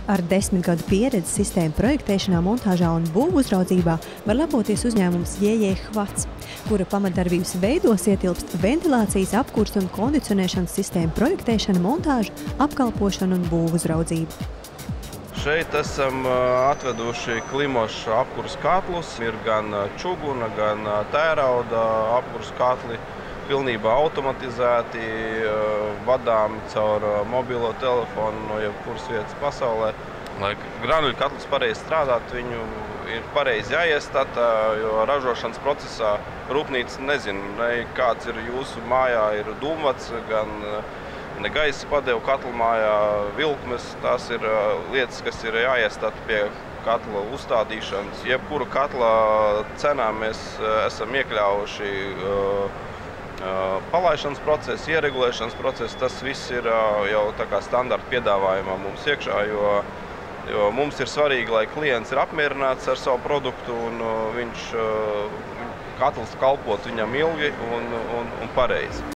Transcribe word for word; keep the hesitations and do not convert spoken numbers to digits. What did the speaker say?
Ar desmit gadu pieredzi sistēmu projektēšanā, montāžā un būvu uzraudzībā var lepoties uzņēmums J J Hvats, kura pamatdarbības veidos ietilpst ventilācijas, apkurs un kondicionēšanas sistēmu projektēšana, montāža, apkalpošana un būvu uzraudzība. Šeit esam atveduši klimošu apkurs katlus. Ir gan čuguna, gan tērauda apkurs katli, pilnībā automatizēti, vadām caur mobilo telefonu no jebkuras vietas pasaulē. Lai granuļu katls pareizi strādāt, viņu ir pareizi jāiestata, jo ražošanas procesā rūpnīca nezina, ne kāds ir jūsu mājā, ir dūmvats, gan ne gaisa padevu katla mājā, vilkmes. Tās ir lietas, kas ir jāiestata pie katla uzstādīšanas. Jebkuru katla cenā mēs esam iekļāvuši palaišanas procesu, ieregulēšanas procesu. Tas viss ir jau tā kā standarta piedāvājumā mums iekšā, jo, jo mums ir svarīgi, lai klients ir apmierināts ar savu produktu un viņš katls kalpot viņam ilgi un, un, un pareizi.